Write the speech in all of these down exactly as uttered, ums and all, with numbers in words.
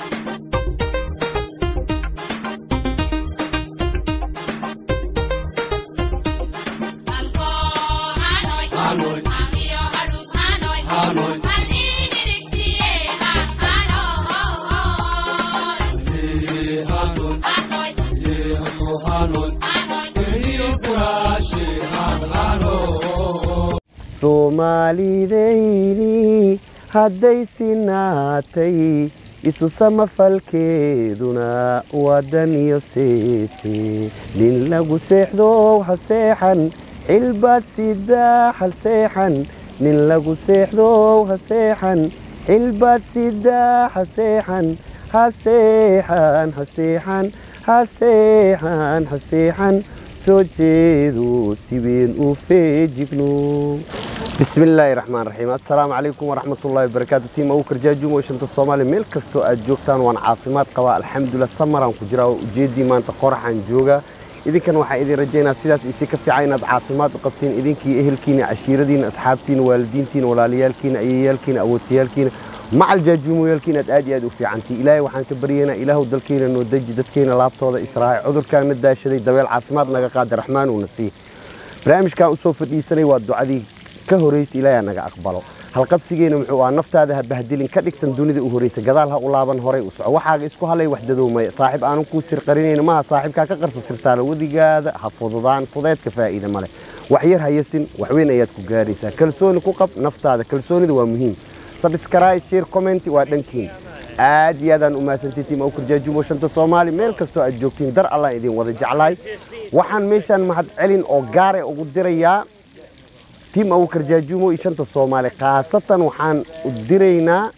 Soomaalidayni hadday sinaatay isu samafalkeeduna wadan iyo seete nin lagu seexdo ha seexan cilbaad sidaa hal seexan nin lagu seexdo ha seexan cilbaad sidaa ha seexan ha seexan ha seexan ha seexan ha seexan soo jeedo sibeen u feejigno. بسم الله الرحمن الرحيم. السلام عليكم ورحمة الله وبركاته. تيم أوكر جاجوم وشنت الصومالي ميل كستو أجوكتان وان عافيمات قواء الحمد لله سمران كجراو جيدي ما انت قرح عن جوغا إذن كان وحا إذن رجينا سيداس إسيكا في عينات عافيمات وقبتين إذن كي إهل كين عشيرة دين أصحابتين والدين تين ولاليال كين أيال كين أوتيال كين مع الجاجوم ويال كين أدي أدو في عنتي إلهي وحان كبرينا إله دل كين إنو دج دد كين لابطو دا إسراعي عذر كان نداش دي دويل عافيمات نغا قادر رحمن ونسيه برامج كان أصوف الإيساني والدعاء دي كهوريس إلهي أنا أقبله هالقبسيين ومحوا نفط هذا بهدلين كدك تندوني ذي أهوريس جدالها أولابن هوري وسع وحاجة إسكو هلا يوحد ذو صاحب أنا كوسر قرينين ما صاحب كاك قرص سرتاله وذي هذا حفظ ضان فضيت كفائدة ماله وحير هيسن وحوين أياتكو جاريسة كل سون كوكب نفط هذا كل سون ذو مهم سبسكرايب شير كومنت وادنكين عاد يدان وما سنتي ما أكر جاجوم وشنت الصومالي ميل كستو أجوكين در الله يدين وذا جعلاي وحن ميشان مهد علين أو جاري أو قدريا تيم أوكر جاجومو إشانت الصومالي خاصة وحان ودرينا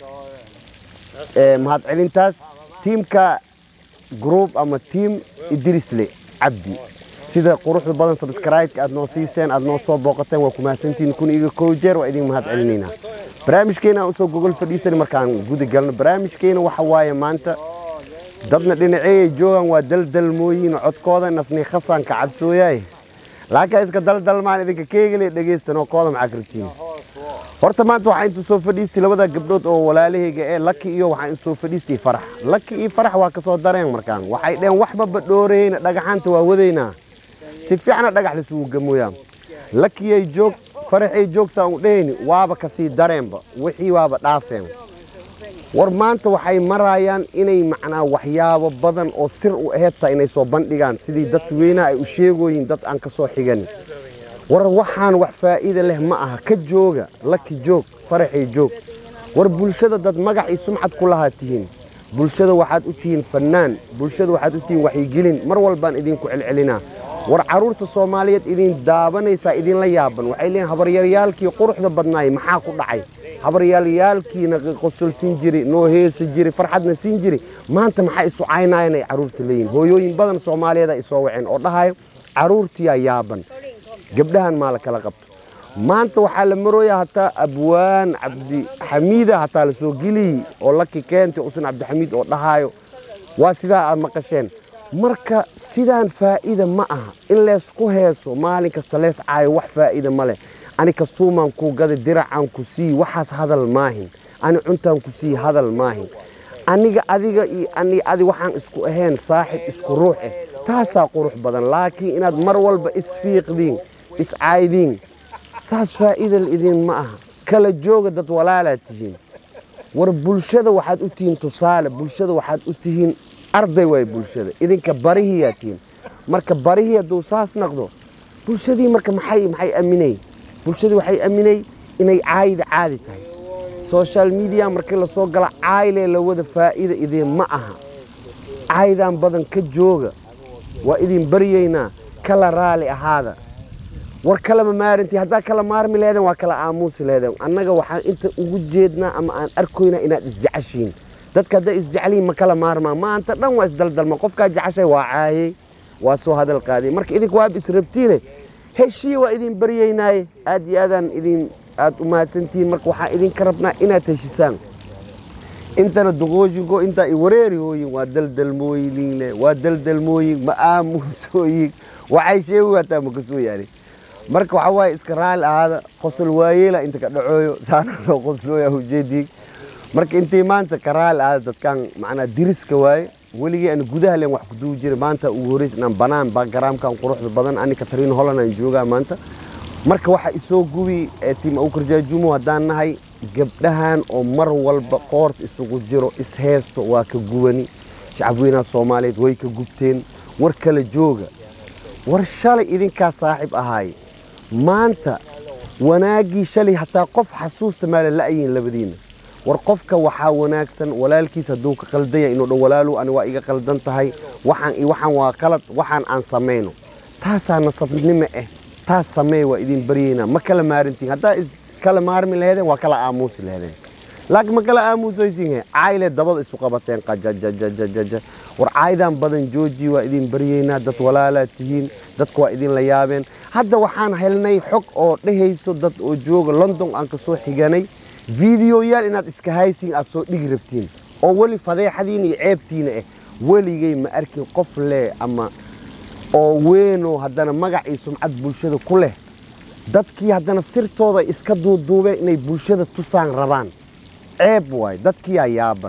مهاد علينتاس تيم كا جروب أما تيم إدريس لي عبدي سيدا قروح البادن سبسكرايب أدنو سيسين أدنو صوب بوقتين وكما سنتين نكون إيجا كوجير وإدين مهاد علينينا برامج كينا أسو جوجل فريسة مركان جودي قالنا برامج كينا وحوايا مانتا ضدنا لنا عي جوغان ودل دل موين عد كودا نسني خصان كعبسوياي لكن إذا دل دل معنا إذا كيجلي دقيستنا وقادم عكرتين. horta maanta waxa intu soo fadhiistay labada gabdhood oo walaalahayga ee Lucky iyo waxa intu soo fadhiistay Farax Lucky iyo Farax waa ka soo dareen markaan waxay dheen waxba badhooreen dhagaxanta waa wadeena si fiican dhagax la suuq gamooyaan Lucky ay joog Farax ay joog saan u dheeni waaba ka sii dareenba wixii waaba dhaafeen war maanta waxay marayaan inay macnaa waxyaabo badan oo sir u aheedta inay soo bandhigaan sidii dad weena ay u sheegooyin dad aan ka soo xigan war waxaan wax faa'iido leh ma aha ka jooga Lucky joog Faraxay joog war bulshada dad magac iyo sumcad ku lahaatihiin bulshada waxaad u tihiin fanaan bulshada waxaad u tihiin waxay gelin mar walbaan idin ku celcelinaa war caruurta Soomaaliyeed idin daabanaysa idin la yaaban waxay leeyahay habaryarayaalkii quruxda badnaay maxaa ku dhacay habaryarayaalkiina qosol siin jiri noo heesi jiri farxadna siin jiri maanta maxay isu caynayeen ay caruurta leeyihiin hooyooyin badan Soomaaliyeed ay soo waceen oo dhahay caruurtii yaaban gabdhahan maal kala qabto maanta waxa la marooyaa hataa abwaan Abdi Xamiida hataa la soo gili oo Lucky keento usan Abdi Xamiid oo dhahayo waa sida aad maqasheen marka sidaan faa'iido ma aha in la isku heeso maalin kasta lees caayo wax faa'iido ma leh ani kastuuman ku gada diracaan ku sii waxaas hadal maahin ani cuntaan ku sii hadal maahin aniga adiga iyo ani adi waxaan isku ahayn saaxib isku ruux ah taasa qurux badan laakiin inaad mar walba isfiiqdiin iscaaydiin saas faa'iido idin ma aha kala jooga dad walaalaad tihiin war bulshada waxaad u tihiin tusaale bulshada waxaad u tihiin arday way bulshada idinka barihiyaatiin marka barihiyadu saas naqdo bulshadii marka maxay maxay aaminay bulshadu waxay aaminay inay caayida caadi tahay social media markii la soo gala caayile la wada faa'iido idin ma aha caaydan badan ka jooga waa idin bariyayna kala raali ahaada war kala maarintii hadaa kala maarmi leedan waa kala aamuus leedan annaga waxaan inta ugu jeednaa ama aan arkoyna inaad isjeceshiin dadka hada isjeceliin ma kala maarma maanta dhan waa isdaldalma qofka jeceshay waa caayay waa soo hadal qaaday marka idinku waa bisrabtiine heshii waa idin bariyeynay aad iyo aadan idin aad u mahadsantiin marka waxa idin ka rabnaa inaad heshisaan intana duqoojigo inta ay wareeri hooyin waa daldalmooyin waa daldalmooyin ma aamusooyin waxay sheegaytaa ma kasoo yaari marka waxa way iska raal ahaada qosol waayela inta ka dhacooyo saana loo qoslooya ujeedii marka intii maanta karaal aad dadkan macna diriska waay weligii aan gudaha leen wax ku duu jiray maanta ugu horeysnaan banaan backgroundkan quruxda badan ani Catherine Holland aan joogaa maanta marka waxa isoo gubi tiim au karjaajumo hadaan nahay gabdhahan oo mar walba qoort isugu jiro is heesto waa ka gubani shacabweynaha Soomaaliyeed way ka gubteen war kala jooga war shalay idinka saaxib ahaay maanta wanaagii shalay hatta qof xasuusta maal la ayin labadiina war qofka waxa wanaagsan walaalkiis haduu ka qaldaya inuu dhow walaalu ani waa iga qaldan tahay waxaan i waxaan waa qalad waxaan aan sameeyno taasa nasabnimo eh taas sameey waa idin bariyayna ma kala maarintiin hadda is kala maarmi leedeen waa kala aamuus leedeen laakiin ma kala aamuusaysiin caayile dabad isu qabateen qajajajajaj war caaydan badan jooji waa idin bariyayna dad walaala tihiin dadku waa idin la yaabeen hadda waxaan helnay xog oo dhehayso dad oo jooga London aan ka soo xiganay video yaal inaad iska haysiin aad soo dhigi rabtiin oo wali fadeexadiin iyo ceebtiina eh waligay ma arkin qof lee ama oo weeno haddana magac iyo sumcad bulshada ku leh dadkii haddana sirtooda iska duuduubeen inay bulshada tusaan rabaan ceeb waay dadkii ay yaaban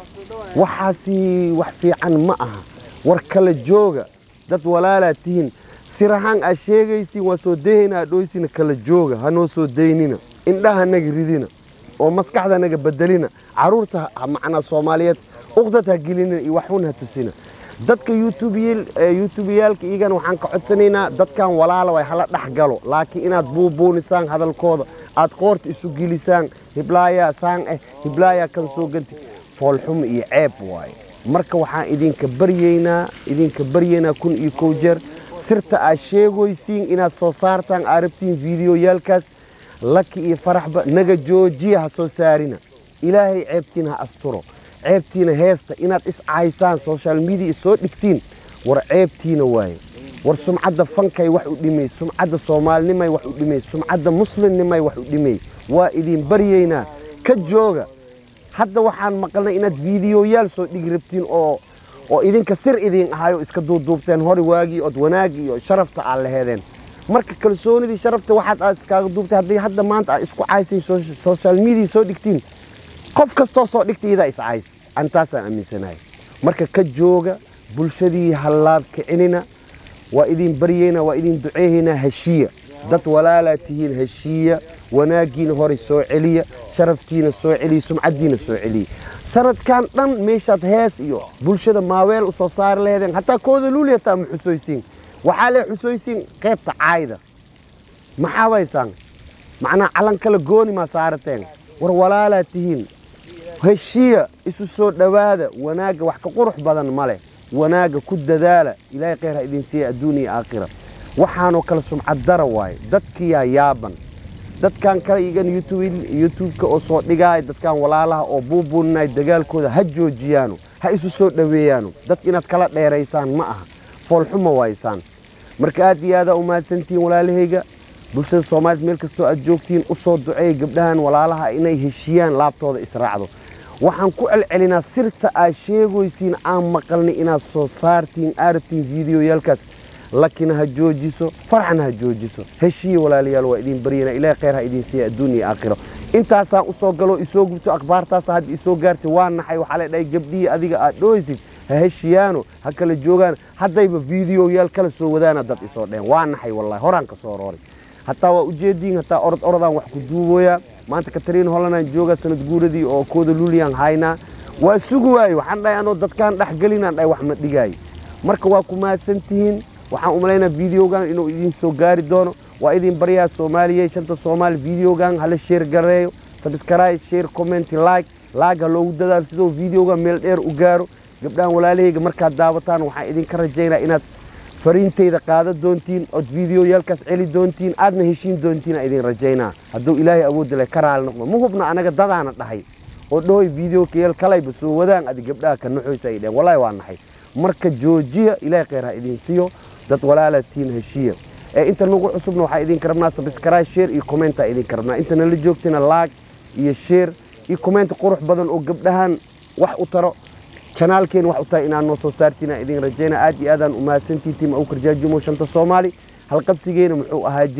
waxaasi wax fiican ma aha war kala jooga dad walaala tihiin sirahan a sheegaysi waa soo deeyna dhooysina kala jooga hanoo soo deeynina indhaha naga ridina oo maskaxda naga bedelina caruurta macna Soomaaliyeed uqdada gelina iyo waxuna tusina dadka YouTube YouTube yaalka iigan waxaan ka codsanaynaa dadkan walaalo way hala dhaxgalo laakiin inaad buubuunisaan hadalkooda aad qoorta isu gilisaan hiblaaya saan eh hiblaaya kan soo ganti foolxum iyo ceeb waay marka waxaan idinka baryeynaa idinka baryeynaa kun iyo kow jeer sirta aad sheegaysiin inaad soo saartaan arabtiin video yaalkaas laki iyo faraxba naga joojiya ha soo saarina ilaahay ceebtiin ha asturo ceebtiina heesta inaad is caysaan social media soo dhigtiin war ceebtiina waay war sumcadda fankay wax u dhimay sumcadda Soomaalinimay wax u dhimay sumcadda muslimnimay wax u dhimay waa idin baryeynaa ka jooga hadda waxaan maqalnay inaad video yaal soo dhigi rabtiin oo oo idinka sir idin ahayo iska duuduubteen hore waagi oo wanaag iyo sharafta aan laheedeen marka kalsoonidii sharafta waxaad aad iska duubtay hadii hadda maanta aad isku caysay social media soo dhigtiin qof kasto soo dhigtayda is cays antaas aan aaminsanahay marka ka jooga bulshadii halaab kicinina waa idin baryeena waa idin duceeyna hashiya dad walaala tihiin hashiya wanaagiina hore soo celiya sharaftiina soo celiya sumcadiina soo celiya sanadkan dhan meeshaad hees iyo bulshada maaweel u soo saar leedeen hatta kooda luuliyata ma xusooysiin waxa la xusooysiin qaybta caayda maxaa waysan macna calan kala gooni ma saarateen war walaala tihiin هالشيء إسوسو دوادا وناجا وحكا قرح بدن ماله وناجا كود دالا إلهي قيرها إذن سيئة الدنيا آخرة وحانو كلا سمعة درواي دادكي يا يابن داد كان كلا يغان يوتيوب يوتيوب كأصوت لغاية داد كان ولالاها أو بوبونا دقال كودا هجو جيانو ها إسوسو دويانو داد إناد كلا ديريسان معها فالحمى وايسان مركات يادا وما سنتين ولا لهيغا bulshada Soomaaliyeed meel kasto aad joogtiin u soo duceey gabdhahan walaalaha inay heshiyaan laabtooda israacdo waxaan ku celcelinaa sirta aad sheegaysiin aan maqalni inaad soo saartiin arabtiin video yaalkaas laakiin ha joojiso farxan ha joojiso heshiye walaalayaal waa idin bariyana ilaahay khayr ha idin siiyo adduunyo aakhiro intaasaan u soo galo isoo gubto akhbaartaas had isoo gaartay waan naxay waxa la dhahay gabdhii adiga aad dhooysid ha heshiyaano ha kala joogaan haddayba video yaal kala soo wadaana dad isoo dheen waan naxay wallahi horaan ka soo roori hatta waa ujeedin hatta orod orodan wax ku duubooya maanta Catherine Holland jooga sanad guuradii oo kooda luuliyaan hayna waa sugu waay waxaan dhahay anoo dadkan dhax galinaan dhahay wax ma dhigay marka waa ku maasantiin waxaan u maleynaa videogan inuu idin soo gaari doono waa idin bariyaa Soomaaliyeed shanta Soomaali videogan hala share gareeyo subscribe share comment like laaga loo dadaal sidoo videogan meel dheer u gaaro gabdhahan walaalahayga marka daawataan waxaan idin ka rajaynaa inaad فرينتيدا قادة دونتين أو فيديو يالكاس علي دونتين أدنى هشين دونتين أيدين رجينا هدو إلهي أود له كرال نقمة مو هبنا أنا قد ضعنا نحي ودوي فيديو كيال كلاي بسوا ودان أدي قبلها كنحوي سيدا والله وان نحي مركز جوجية إلهي غيرها إيدين سيو دات ولا تين هشية إيه أنت نقول عصبنا وحا إيدين كرمنا سبسكرايب شير إي كومنتا إيدين كرمنا أنت نلي جوجتنا لايك إي شير إي كومنت قروح بدن أو قبلها وح أطرق channel keen wax u tahay inaan noo soo saartina idin rajayna aad iyo aadan uma santii tiim oo karjaajumo shanta Soomaali hal qabsigeena muxuu ahaa jiray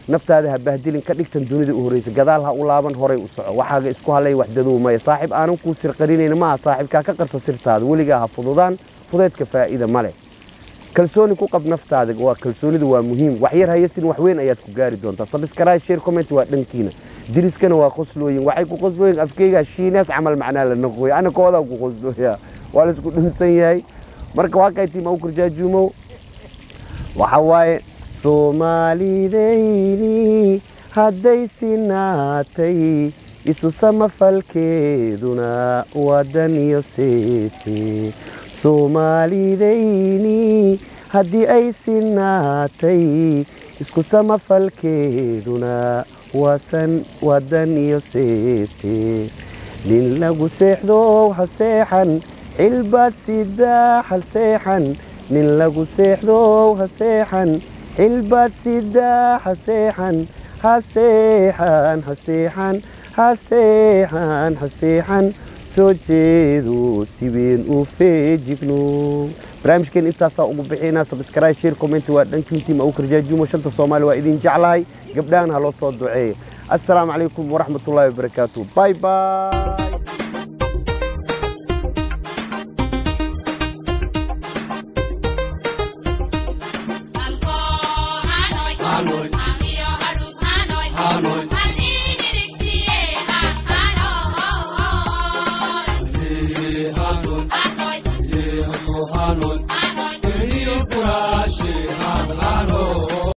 naftaada ha bahdilin ka dhigtan dunida u horeysa gadaal ha u laaban horay u soco waxaaga isku halay waxdaduu maya saaxiib aanan kuu sirqarinayna maaha saaxiibkaa ka qarsa sirtaada weligaa ha fududaan fudeedka faa'iida ma leh kalsooni ku qab naftaada waa kalsoonidu waa muhiim wax yar hayasin wax weyn ayaad ku gaari doontaa subscribe share comment waa dhankiina diriskana waa qoslooyin waxay ku qoslooyin afkeyga shiinaas camal macnaa la noqoy ana kooda ku qoslooya waa la isku dhunsan yahay marka waa kay tiim au kurjaajumo waxa waaye soomaalideyni hadday sinaatay isu samafalkeeduna wadan iyo seete soomaalideyni haddii ay sinaatay isku samafalkeeduna wasan wadan iyo seete nin lagu seexdo ha seexan cilbaad sidaa hal seexan nin lagu seexdo ha seexan cilbaad sidaa ha seexan ha seexan ha seexan ha seexan ha seexan soo jeedo si weyn u feejigno barnaamijkeen intaasaa ugu bixinaa subscribe share comment waa dhankiintii ma u karjaajumo shanta Soomaali waa idin jeclahay gabdhahan ha loo soo duceeyo assalaamu calaykum waraxmatullaahi wabarakaatuh bye bye